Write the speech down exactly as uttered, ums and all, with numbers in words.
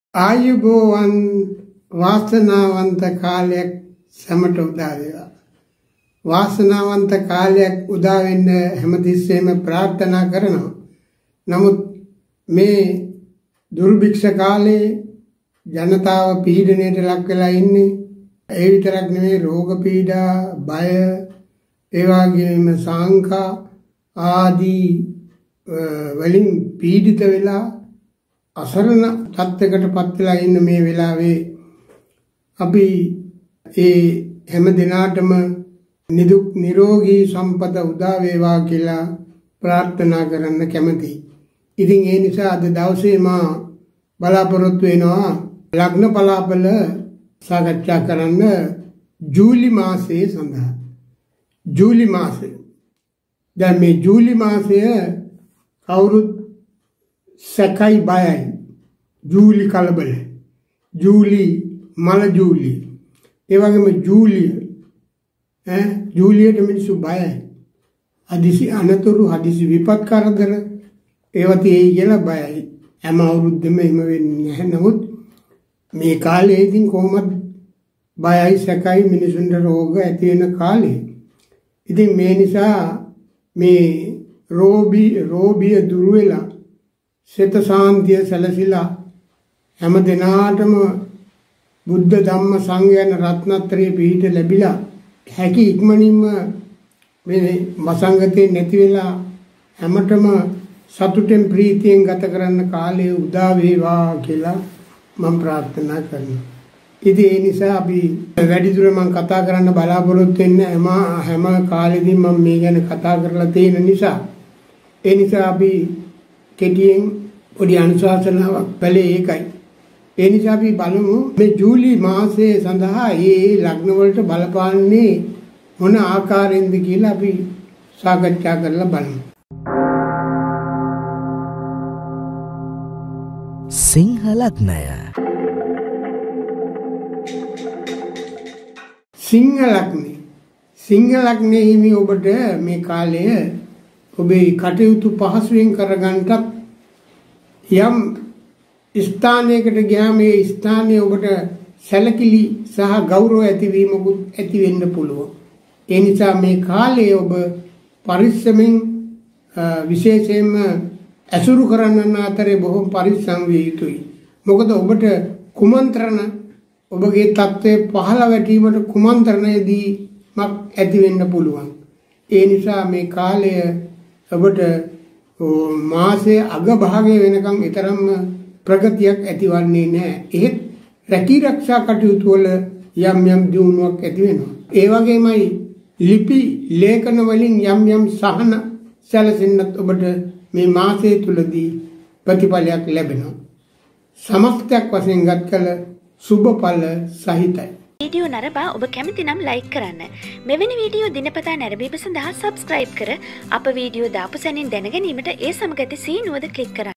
ආයුබෝවන් වාසනාවන්ත කාලයක් සැමට උදා වේවා. වාසනාවන්ත කාලයක් උදා වෙන්න හැමතිස්සෙම ප්‍රාර්ථනා කරනවා. නමුත් මේ දුර්භික්ෂ කාලේ ජනතාව පීඩනයට ලක් වෙලා ඉන්නේ. ඒ විතරක් නෙවෙයි රෝග පීඩා, බය, ඒ වගේම සංකා ආදී වලින් පීඩිත වෙලා අසරණ තත්යකට පත් වෙලා ඉන්න මේ වෙලාවේ අපි ඒ හැම දිනාටම නිදුක් නිරෝගී සම්පත උදා වේවා කියලා ප්‍රාර්ථනා කරන්න කැමතියි. ඉතින් ඒ නිසා අද දවසේ මා බලාපොරොත්තු වෙනවා ලග්න පලාපල සාකච්ඡා කරන්න ජූලි මාසයේ සඳහා. ජූලි මාසය. දැන් මේ ජූලි මාසය කවුරුත් සැකයි බයයි. ජූලි කලබල. ජූලි මල ජූලි. ඒ වගේම ජූලිය ඈ ජූලියට මිනිස්සු බයයි. හදිසි අනතුරු හදිසි විපත් කරදර ඒවා තියෙයි කියලා බයයි. හැම අවුරුද්දෙම එහෙම වෙන්නේ නැහැ. නමුත් මේ කාලේ ඉතින් කොහොමද බයයි සැකයි මිනිසුන්ට රෝග ඇති වෙන කාලේ. ඉතින් මේ නිසා මේ රෝබි රෝබිය දුර වෙලා සිත සාන්තිය සැලසිලා හැම දිනාටම බුද්ධ ධම්ම සංඝ යන රත්නත්‍රයේ පිහිට ලැබිලා හැකි ඉක්මනින්ම මේ මසංගතේ නැති වෙලා හැමතෙම සතුටෙන් ප්‍රීතියෙන් ගත කරන්න කාලය උදා වේවා කියලා මම ප්‍රාර්ථනා කරනවා. ඉතින් ඒ නිසා අපි වැඩිදුර මම කතා කරන්න බලාපොරොත්තු වෙන්නේ හැම හැම කාලෙදී මම මේ ගැන කතා කරලා තියෙන නිසා ඒ නිසා අපි කෙටියෙන් පොඩි අනුශාසනාවක් කළේ ඒකයි. ඒ නිසා අපි බලමු මේ ජූලි මාසයේ සඳහා මේ ලග්න වලට බලපාන්නේ මොන ආකාරයෙන්ද කියලා අපි සාකච්ඡා කරලා බලමු. සිංහ ලග්නය. සිංහ ලග්නේ. සිංහ ලග්නේ හිමි ඔබට මේ කාලය ඔබේ කටයුතු පහසුවෙන් කරගන්නට යම් ස්ථානයකට ගියාම මේ ස්ථානයේ ඔබට සැලකිලි සහ ගෞරව ඇතිවීමකුත් ඇති වෙන්න පුළුවන්. ඒ නිසා මේ කාලයේ ඔබ පරිස්සමෙන් විශේෂයෙන්ම ඇසුරු කරන්නන් අතරේ බොහොම පරිස්සම් විය යුතුයි. මොකද ඔබට කුමන්ත්‍රණ ඔබගේ තත්ත්වයේ පහළ වැටීමට කුමන්ත්‍රණයේදී මක් ඇති වෙන්න පුළුවන්. ඒ නිසා මේ කාලය ඔබට මාසයේ අග භාගයේ වෙනකන් ඊතරම්ම ප්‍රගතියක් ඇතිවන්නේ නැහැ. ඒත් රැකී ආරක්ෂා කටයුතු වල යම් යම් දියුණුවක් ඇති වෙනවා. ඒ වගේමයි ලිපි ලේඛන වලින් යම් යම් සහන සැලසෙන්නත් ඔබට මේ මාසය තුලදී ප්‍රතිඵලයක් ලැබෙනවා. සමස්තයක් වශයෙන් ගත් කල සුබඵල සහිතයි. වීඩියෝ නරඹා ඔබ කැමති නම් ලයික් කරන්න. මෙවැනි වීඩියෝ දිනපතා නැරඹීම සඳහා සබ්ස්ක්‍රයිබ් කර අප වීඩියෝ දාපු සැනින් දැන ගැනීමට ඒ සමග ඇති සීනුවද ක්ලික් කරන්න.